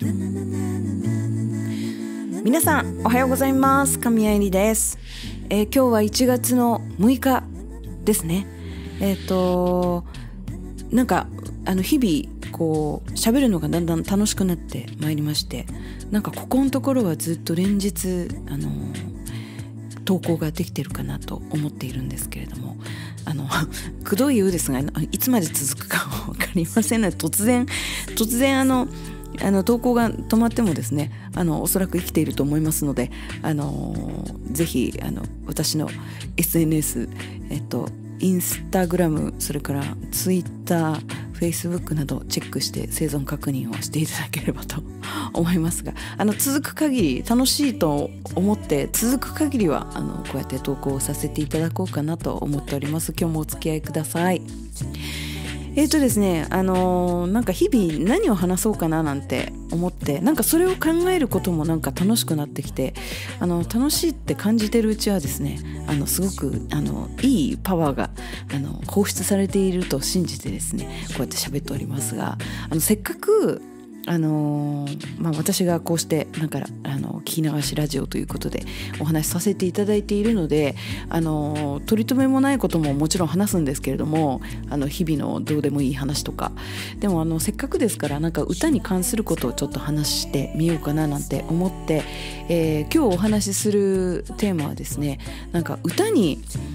皆さんおはようございます。神谷絵里です。今日は1月の6日ですね。なんか日々こう喋るのがだんだん楽しくなってまいりまして、なんかここのところはずっと連日投稿ができてるかなと思っているんですけれども、くどいようですがいつまで続くか分かりませんので、突然投稿が止まってもですね、おそらく生きていると思いますので、ぜひ私の SNS、インスタグラム、それからツイッター、フェイスブックなどチェックして生存確認をしていただければと思いますが、続く限り楽しいと思って続く限りはこうやって投稿させていただこうかなと思っております。今日もお付き合いください。ですね、なんか日々何を話そうかななんて思って、なんかそれを考えることもなんか楽しくなってきて、楽しいって感じてるうちはですね、すごくいいパワーが放出されていると信じてですね、こうやって喋っておりますが、せっかく私がこうしてなんか聞き流しラジオということでお話しさせていただいているので、取り留めもないことももちろん話すんですけれども、日々のどうでもいい話とかでもせっかくですから、なんか歌に関することをちょっと話してみようかななんて思って、今日お話しするテーマはですね、なんか歌に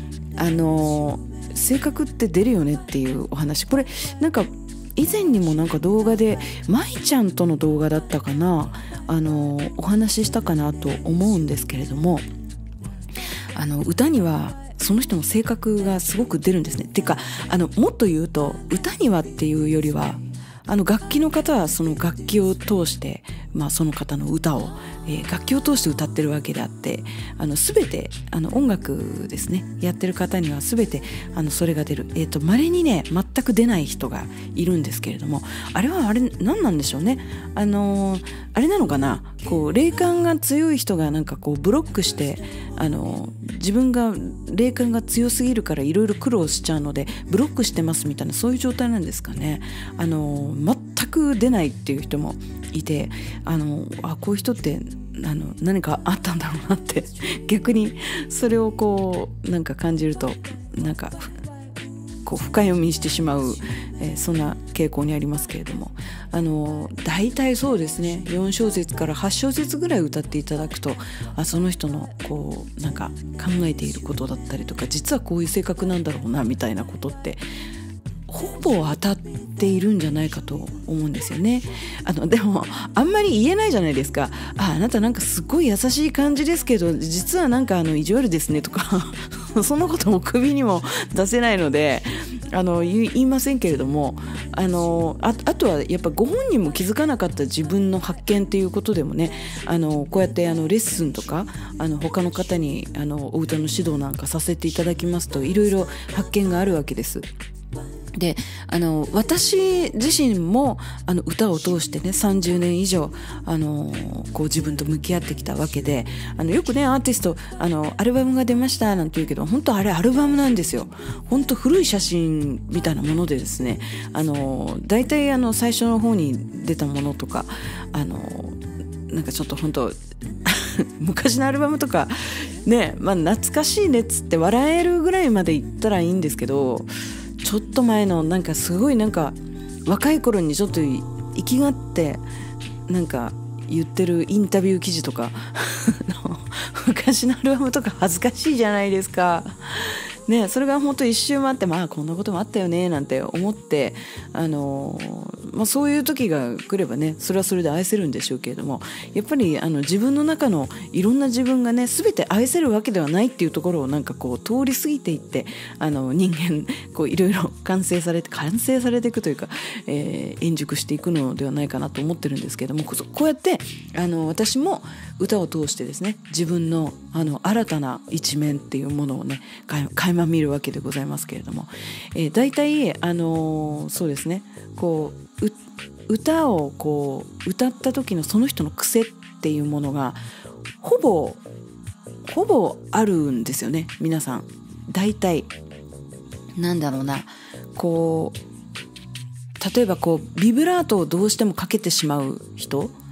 性格って出るよねっていうお話。これなんか以前にもなんか動画で舞ちゃんとの動画だったかな、お話ししたかなと思うんですけれども、歌にはその人の性格がすごく出るんですね。てかもっと言うと、歌にはっていうよりは楽器の方はその楽器を通して、その方の歌を、楽器を通して歌ってるわけであって、全て音楽ですねやってる方には全てそれが出る。稀にね全く出ない人がいるんですけれども、あれ何なんでしょうね。あれなのかな、こう霊感が強い人がなんかこうブロックして自分が霊感が強すぎるからいろいろ苦労しちゃうのでブロックしてますみたいな、そういう状態なんですかね。全く出ないっていう人もいて、こういう人って何かあったんだろうなって逆にそれをこうなんか感じると、なんかこう深読みしてしまう、そんな傾向にありますけれども、大体そうですね、4小節から8小節ぐらい歌っていただくと、その人のこうなんか考えていることだったりとか、実はこういう性格なんだろうなみたいなことってほぼ当たっているんじゃないかと思うんですよね。でもあんまり言えないじゃないですか。あなたなんかすごい優しい感じですけど実はなんか意地悪ですねとかそんなことも首にも出せないので言いませんけれども、あとはやっぱご本人も気づかなかった自分の発見っていうことでもね、こうやってレッスンとか他の方にお歌の指導なんかさせていただきますと、いろいろ発見があるわけです。で私自身も歌を通してね30年以上こう自分と向き合ってきたわけで、よくねアーティストアルバムが出ましたなんて言うけど、本当あれアルバムなんですよ。本当古い写真みたいなものでですね、だいたい最初の方に出たものとかなんかちょっと本当昔のアルバムとかね、懐かしいねっつって笑えるぐらいまでいったらいいんですけど、ちょっと前のなんかすごいなんか若い頃にちょっと生きがってなんか言ってるインタビュー記事とか昔のアルバムとか恥ずかしいじゃないですかね。それが本当一周回ってこんなこともあったよねなんて思ってそういう時が来ればね、それはそれで愛せるんでしょうけれども、やっぱり自分の中のいろんな自分がね全て愛せるわけではないっていうところをなんかこう通り過ぎていって、人間こういろいろ完成されていくというか、円熟していくのではないかなと思ってるんですけれども、こうやって私も歌を通してですね、自分の新たな一面っていうものをね垣間見るわけでございますけれども、大体そうですね、こう歌をこう歌った時のその人の癖っていうものがほぼあるんですよね。皆さん大体なんだろうな、こう例えばこうビブラートをどうしてもかけてしまう人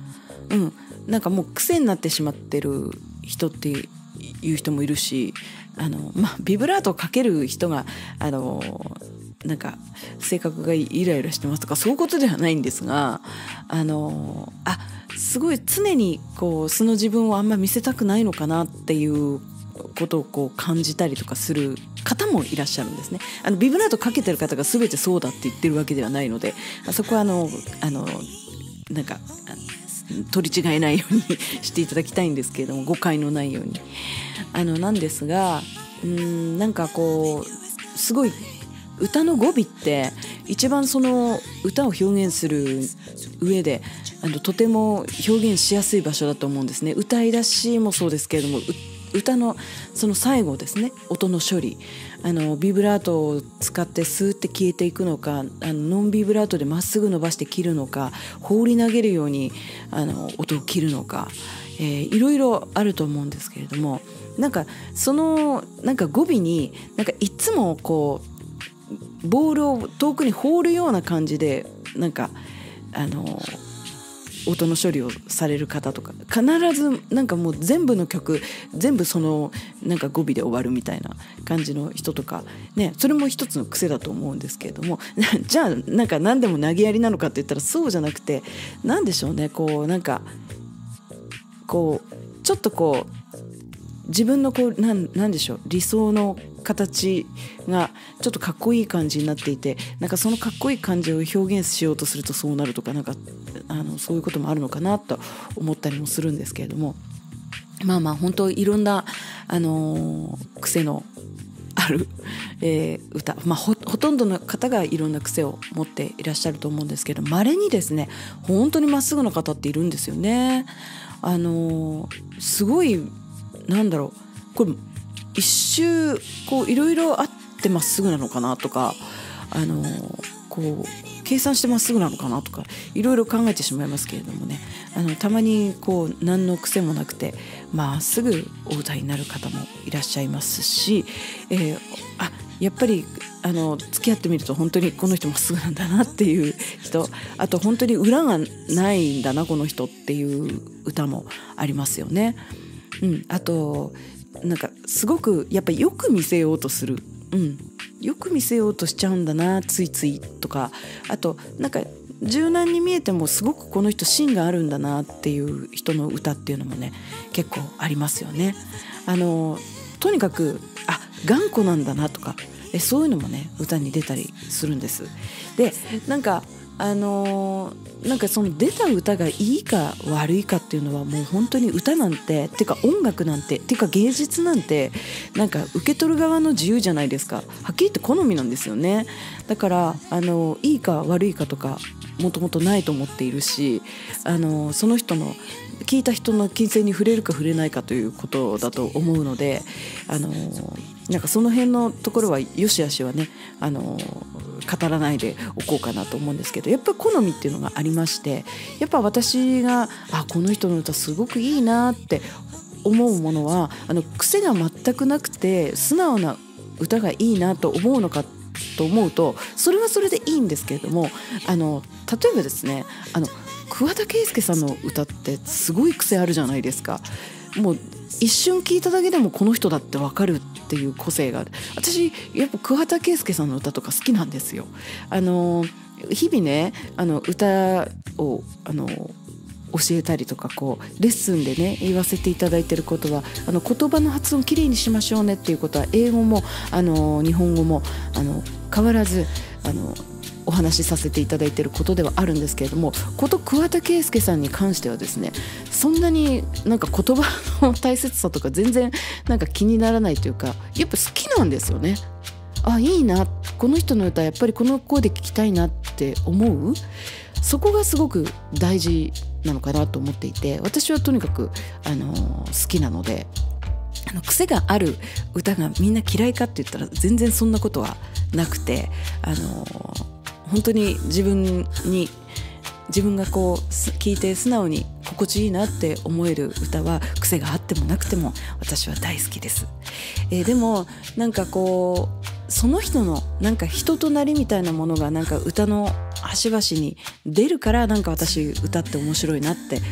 なんかもう癖になってしまってる人っていう人もいるし、ビブラートをかける人がなんか性格がイライラしてますとかそういうことではないんですが、すごい常にこう素の自分をあんま見せたくないのかなっていうことをこう感じたりとかする方もいらっしゃるんですね。ビブラートかけてる方が全てそうだって言ってるわけではないので、そこはなんか取り違えないようにしていただきたいんですけれども、誤解のないようになんですが、なんかこうすごい歌の語尾って一番その歌を表現する上でとても表現しやすい場所だと思うんですね。歌い出しもそうですけれども、歌のその最後ですね、音の処理、ビブラートを使ってスーって消えていくのか、ノンビブラートでまっすぐ伸ばして切るのか、放り投げるように音を切るのか、いろいろあると思うんですけれども、なんかそのなんか語尾になんかいつもこうボールを遠くに放るような感じでなんか音の処理をされる方とか、必ずなんかもう全部の曲全部そのなんか語尾で終わるみたいな感じの人とかね、それも一つの癖だと思うんですけれどもじゃあなんか何でも投げやりなのかって言ったらそうじゃなくて、なんでしょうね、こうなんかこうちょっとこう自分のこうなんでしょう、理想の形がちょっとかっこいい感じになっていて、なんかそのかっこいい感じを表現しようとするとそうなるとか、なんかそういうこともあるのかなと思ったりもするんですけれども、本当いろんな癖のある、歌、ほとんどの方がいろんな癖を持っていらっしゃると思うんですけど、稀にですね本当にまっすぐな方っているんですよね。すごいなんだろう、これ一周こういろいろあってまっすぐなのかなとか、こう計算してまっすぐなのかなとかいろいろ考えてしまいますけれどもね、たまにこう何の癖もなくてまっすぐお歌いになる方もいらっしゃいますし、やっぱり付き合ってみると本当にこの人まっすぐなんだなっていう人、あと本当に裏がないんだなこの人っていう歌もありますよね。あとなんかすごくやっぱりよく見せようとする、よく見せようとしちゃうんだなついついとか、あとなんか柔軟に見えてもすごくこの人芯があるんだなっていう人の歌っていうのもね結構ありますよね。とにかく頑固なんだなとかそういうのもね歌に出たりするんです。でなんかなんかその出た歌がいいか悪いかっていうのはもう本当に歌なんててか音楽なんててか芸術なんてなんか受け取る側の自由じゃないですか。はっきり言って好みなんですよね。だからいいか悪いかとかもともとないと思っているし、その人の聞いた人の金銭に触れるか触れないかということだと思うので、なんかその辺のところはよしあしはね語らないでおこうかなと思うんですけど、やっぱり好みっていうのがありまして、やっぱ私がこの人の歌すごくいいなって思うものは癖が全くなくて素直な歌がいいなと思うのかと思うとそれはそれでいいんですけれども、例えばですね桑田佳祐さんの歌ってすごい癖あるじゃないですか。もう一瞬聞いただけでもこの人だって分かるっていう個性がある。私やっぱ桑田佳祐さんの歌とか好きなんですよ。日々ね歌を教えたりとかこうレッスンでね言わせていただいていることは言葉の発音きれいにしましょうねっていうことは英語も日本語も変わらずお話しさせていただいていることではあるんですけれども、こと桑田佳祐さんに関してはですねそんなになんか言葉の大切さとか全然なんか気にならないというか、やっぱ好きなんですよね。いいな、この人の歌やっぱりこの声で聞きたいなって思う、そこがすごく大事なのかなと思っていて、私はとにかく好きなので、癖がある歌がみんな嫌いかって言ったら全然そんなことはなくて、本当に自分がこう聞いて素直に心地いいなって思える歌は癖があってもなくても私は大好きです。でもなんかこうその人のなんか人となりみたいなものがなんか歌の端々に出るからなんか私歌って面白いなって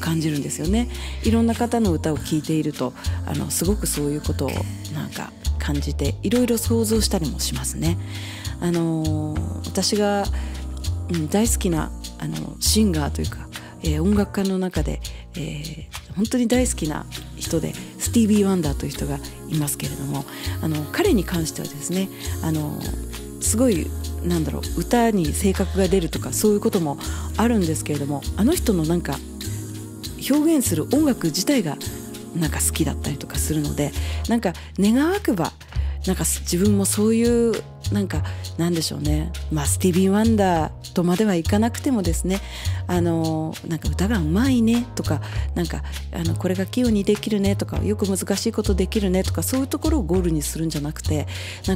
感じるんですよね。いろんな方の歌を聴いているとすごくそういうことをなんか感じて、いろいろ想像したりもしますね。私が、大好きなシンガーというか、音楽家の中で、本当に大好きな人でスティービー・ワンダーという人がいますけれども、彼に関してはですね、すごい歌に性格が出るとかそういうこともあるんですけれども、あの人のなんか表現する音楽自体がなんか好きだったりとかするので、なんか願わくばなんか自分もそういうなんでしょうね、スティービー・ワンダーとまではいかなくてもですね、なんか歌がうまいねとか、これが器用にできるねとか、よく難しいことできるねとか、そういうところをゴールにするんじゃなくて、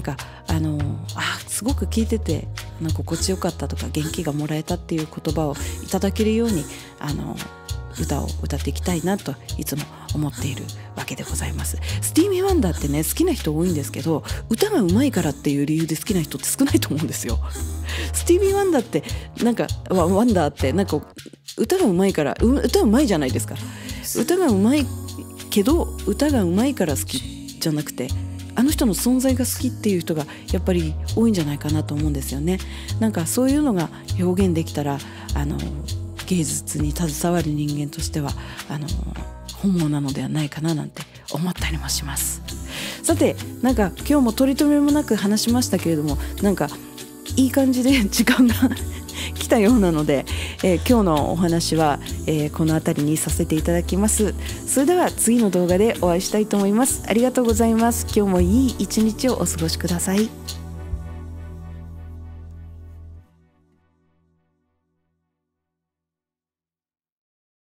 すごく聞いてて心地よかったとか、元気がもらえたっていう言葉をいただけるように歌を歌っていきたいなといつも思っているわけでございます。スティービー・ワンダーってね、好きな人多いんですけど、歌がうまいからっていう理由で好きな人って少ないと思うんですよ。スティービー・ワンダーってワンダーって歌がうまいから、歌うまいじゃないですか。歌がうまいけど、歌がうまいから好きじゃなくて、あの人の存在が好きっていう人がやっぱり多いんじゃないかなと思うんですよね。そういうのが表現できたら芸術に携わる人間としては本望なのではないかななんて思ったりもします。さて、今日も取り留めもなく話しましたけれども、いい感じで時間が来たようなので、今日のお話は、この辺りにさせていただきます。それでは次の動画でお会いしたいと思います。ありがとうございます。今日もいい一日をお過ごしください。